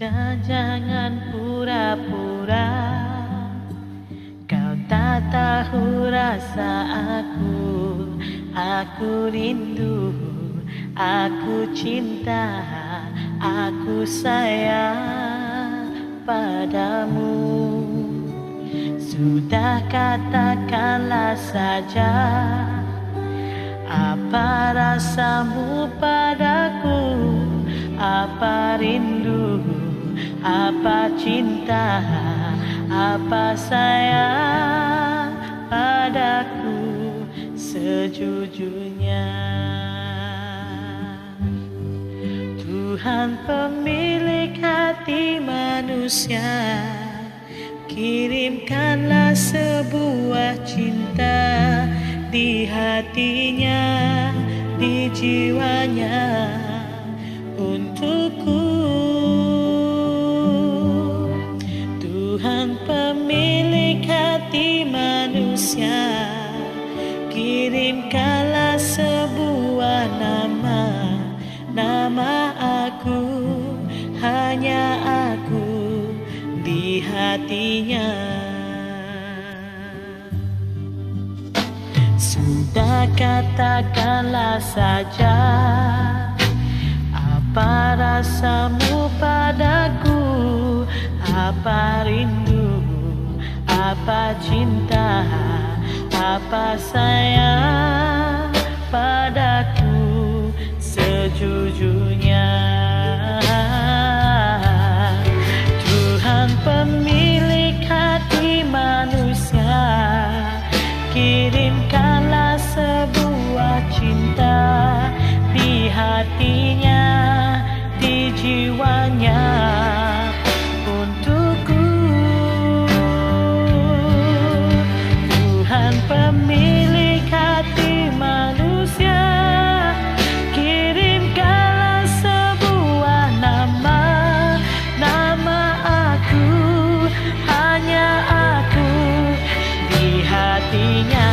Sudah jangan pura-pura, kau tak tahu rasa aku rindu, aku cinta, aku sayang padamu. Sudah katakanlah saja, apa rasamu padaku, apa rindu, apa cinta, apa sayang padaku sejujurnya. Tuhan pemilik hati manusia, kirimkanlah sebuah cinta di hatinya, di jiwanya untukku. Tuhan pemilik hati manusia, kirimkanlah sebuah nama aku, hanya aku di hatinya. Sudah katakanlah saja, apa rasamu padaku, apa rindu, apa cinta, apa sayang padaku sejujurnya. Tuhan pemilik hati manusia, kirimkanlah sebuah cinta di hatinya, di jiwanya untukku. Tuhan pemilik hati manusia, kirimkanlah sebuah nama aku, hanya aku di hatinya.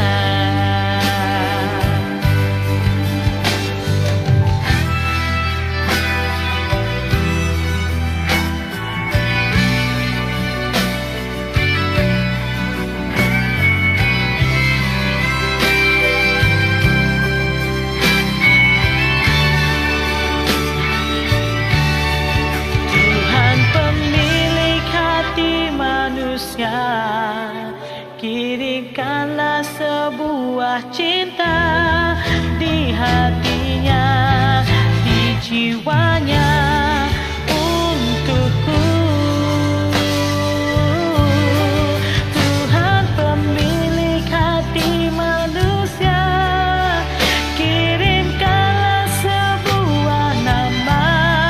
Kirimkanlah sebuah cinta di hatinya, di jiwanya untukku. Tuhan pemilik hati manusia, kirimkanlah sebuah nama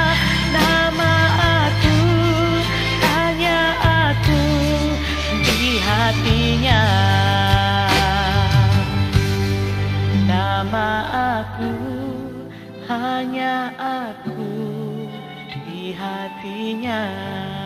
aku, hanya aku di hatinya. Nama aku, hanya aku di hatinya.